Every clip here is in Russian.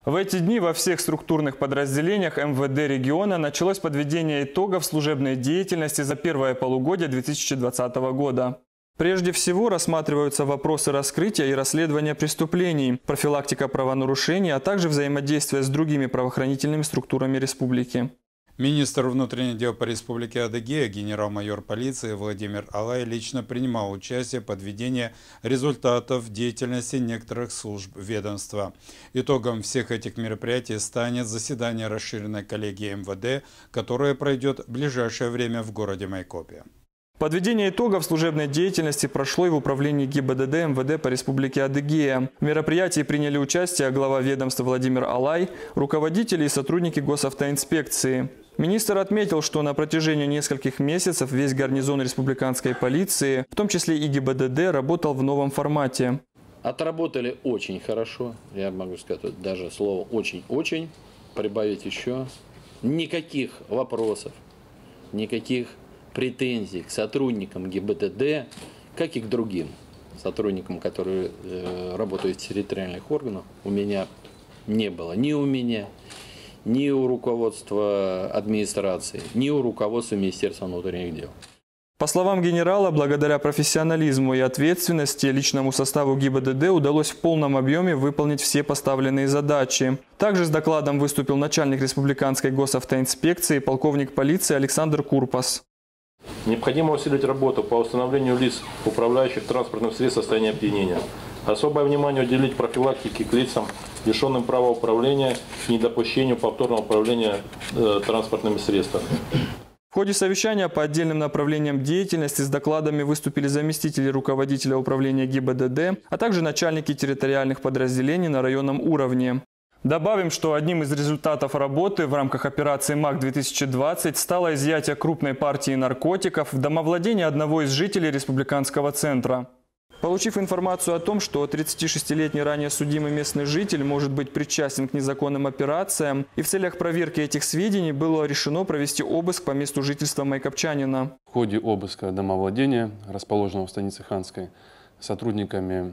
В эти дни во всех структурных подразделениях МВД региона началось подведение итогов служебной деятельности за первое полугодие 2020 года. Прежде всего рассматриваются вопросы раскрытия и расследования преступлений, профилактика правонарушений, а также взаимодействие с другими правоохранительными структурами республики. Министр внутренних дел по Республике Адыгея, генерал-майор полиции Владимир Алай лично принимал участие в подведении результатов деятельности некоторых служб ведомства. Итогом всех этих мероприятий станет заседание расширенной коллегии МВД, которое пройдет в ближайшее время в городе Майкопе. Подведение итогов служебной деятельности прошло и в управлении ГИБДД МВД по Республике Адыгея. В мероприятии приняли участие глава ведомства Владимир Алай, руководители и сотрудники госавтоинспекции. Министр отметил, что на протяжении нескольких месяцев весь гарнизон республиканской полиции, в том числе и ГИБДД, работал в новом формате. Отработали очень хорошо, я могу сказать даже слово «очень-очень», прибавить еще. Никаких вопросов, никаких претензий к сотрудникам ГИБДД, как и к другим сотрудникам, которые работают в территориальных органах, у меня не было. Ни у меня, ни у руководства администрации, ни у руководства Министерства внутренних дел. По словам генерала, благодаря профессионализму и ответственности личному составу ГИБДД удалось в полном объеме выполнить все поставленные задачи. Также с докладом выступил начальник республиканской госавтоинспекции, полковник полиции Александр Курпас. Необходимо усилить работу по установлению лиц, управляющих транспортным средством в состоянии опьянения. Особое внимание уделить профилактике к лицам, лишенным права управления и недопущению повторного управления транспортными средствами. В ходе совещания по отдельным направлениям деятельности с докладами выступили заместители руководителя управления ГИБДД, а также начальники территориальных подразделений на районном уровне. Добавим, что одним из результатов работы в рамках операции МАК-2020 стало изъятие крупной партии наркотиков в домовладении одного из жителей республиканского центра. Получив информацию о том, что 36-летний ранее судимый местный житель может быть причастен к незаконным операциям, и в целях проверки этих сведений было решено провести обыск по месту жительства майкопчанина. В ходе обыска домовладения, расположенного в станице Ханской, сотрудниками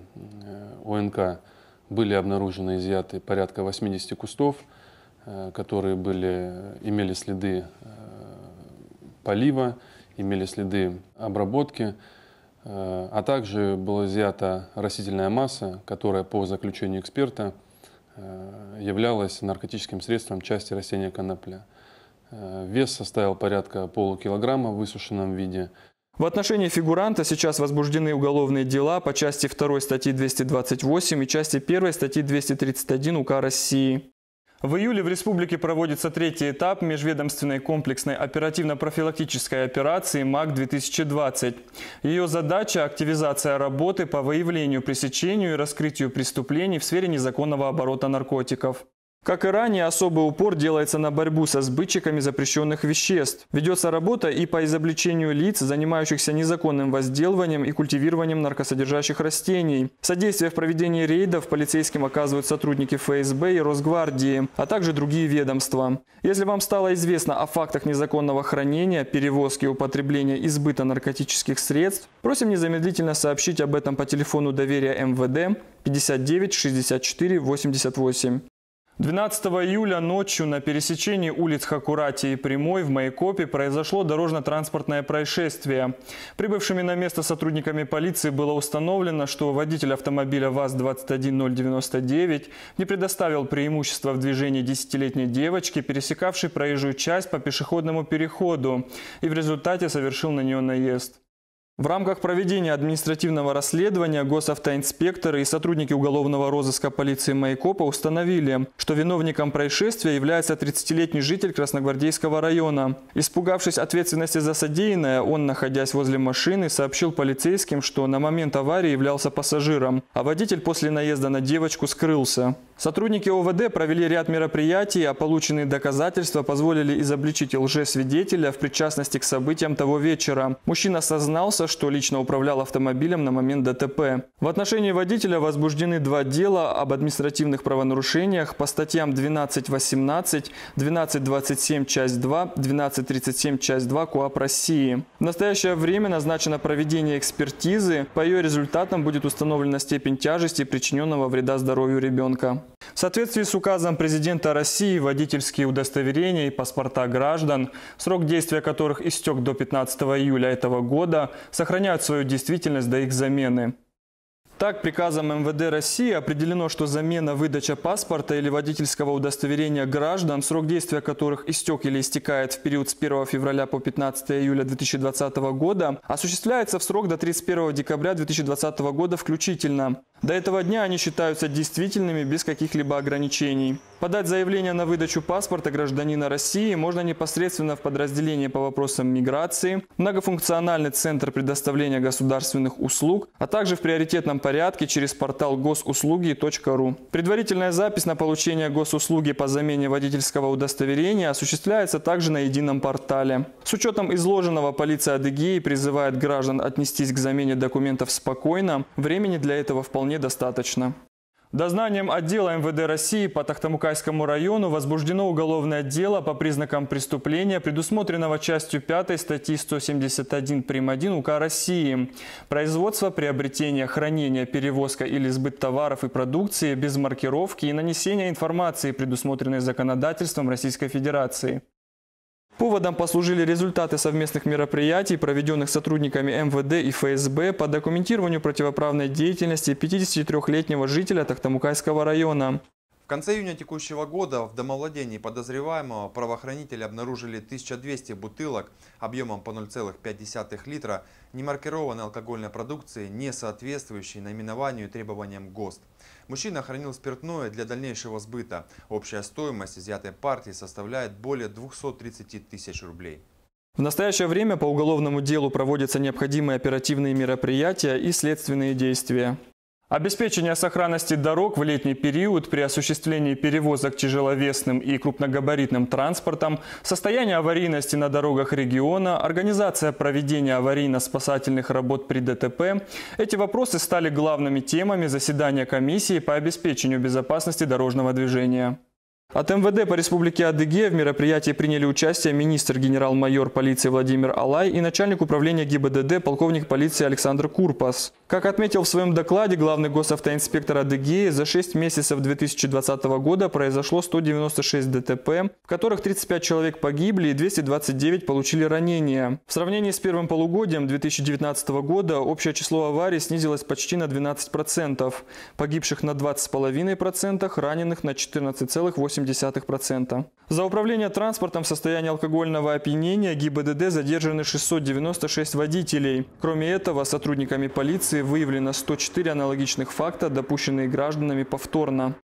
ОНК были обнаружены и изъяты порядка 80 кустов, которые имели следы полива, имели следы обработки, а также была изъята растительная масса, которая по заключению эксперта являлась наркотическим средством части растения конопля. Вес составил порядка полукилограмма в высушенном виде. В отношении фигуранта сейчас возбуждены уголовные дела по части 2 статьи 228 и части 1 статьи 231 УК России. В июле в республике проводится третий этап межведомственной комплексной оперативно-профилактической операции МАК-2020. Ее задача – активизация работы по выявлению, пресечению и раскрытию преступлений в сфере незаконного оборота наркотиков. Как и ранее, особый упор делается на борьбу со сбытчиками запрещенных веществ. Ведется работа и по изобличению лиц, занимающихся незаконным возделыванием и культивированием наркосодержащих растений. Содействие в проведении рейдов полицейским оказывают сотрудники ФСБ и Росгвардии, а также другие ведомства. Если вам стало известно о фактах незаконного хранения, перевозки, употребления и сбыта наркотических средств, просим незамедлительно сообщить об этом по телефону доверия МВД 59 64 88. 12 июля ночью на пересечении улиц Хакурати и Прямой в Майкопе произошло дорожно-транспортное происшествие. Прибывшими на место сотрудниками полиции было установлено, что водитель автомобиля ВАЗ-21099 не предоставил преимущества в движении 10-летней девочке, пересекавшей проезжую часть по пешеходному переходу, и в результате совершил на нее наезд. В рамках проведения административного расследования госавтоинспекторы и сотрудники уголовного розыска полиции Майкопа установили, что виновником происшествия является 30-летний житель Красногвардейского района. Испугавшись ответственности за содеянное, он, находясь возле машины, сообщил полицейским, что на момент аварии являлся пассажиром, а водитель после наезда на девочку скрылся. Сотрудники ОВД провели ряд мероприятий, а полученные доказательства позволили изобличить лжесвидетеля в причастности к событиям того вечера. Мужчина сознался, что лично управлял автомобилем на момент ДТП. В отношении водителя возбуждены 2 дела об административных правонарушениях по статьям 12.18, 12.27 часть 2, 12.37 часть 2 КоАП России. В настоящее время назначено проведение экспертизы. По ее результатам будет установлена степень тяжести причиненного вреда здоровью ребенка. В соответствии с указом президента России водительские удостоверения и паспорта граждан, срок действия которых истек до 15 июля этого года, сохраняют свою действительность до их замены. Так, приказом МВД России определено, что замена, выдача паспорта или водительского удостоверения граждан, срок действия которых истек или истекает в период с 1 февраля по 15 июля 2020 года, осуществляется в срок до 31 декабря 2020 года включительно. До этого дня они считаются действительными без каких-либо ограничений. Подать заявление на выдачу паспорта гражданина России можно непосредственно в подразделении по вопросам миграции, многофункциональный центр предоставления государственных услуг, а также в приоритетном порядке через портал госуслуги.ру. Предварительная запись на получение госуслуги по замене водительского удостоверения осуществляется также на едином портале. С учетом изложенного, полиция Адыгеи призывает граждан отнестись к замене документов спокойно, времени для этого вполне достаточно. Дознанием отдела МВД России по Тохтамукайскому району возбуждено уголовное дело по признакам преступления, предусмотренного частью 5 статьи 171 прим.1 УК России. Производство, приобретение, хранение, перевозка или сбыт товаров и продукции без маркировки и нанесение информации, предусмотренной законодательством Российской Федерации. Поводом послужили результаты совместных мероприятий, проведенных сотрудниками МВД и ФСБ по документированию противоправной деятельности 53-летнего жителя Тохтамукайского района. В конце июня текущего года в домовладении подозреваемого правоохранители обнаружили 1200 бутылок объемом по 0,5 литра немаркированной алкогольной продукции, не соответствующей наименованию и требованиям ГОСТ. Мужчина хранил спиртное для дальнейшего сбыта. Общая стоимость изъятой партии составляет более 230 тысяч рублей. В настоящее время по уголовному делу проводятся необходимые оперативные мероприятия и следственные действия. Обеспечение сохранности дорог в летний период при осуществлении перевозок тяжеловесным и крупногабаритным транспортом, состояние аварийности на дорогах региона, организация проведения аварийно-спасательных работ при ДТП – эти вопросы стали главными темами заседания комиссии по обеспечению безопасности дорожного движения. От МВД по Республике Адыгея в мероприятии приняли участие министр генерал-майор полиции Владимир Алай и начальник управления ГИБДД полковник полиции Александр Курпас. Как отметил в своем докладе главный госавтоинспектор Адыгеи, за 6 месяцев 2020 года произошло 196 ДТП, в которых 35 человек погибли и 229 получили ранения. В сравнении с первым полугодием 2019 года общее число аварий снизилось почти на 12%, погибших на 20,5%, раненых на 14,8%. За управление транспортом в состоянии алкогольного опьянения ГИБДД задержаны 696 водителей. Кроме этого, сотрудниками полиции выявлено 104 аналогичных факта, допущенные гражданами повторно.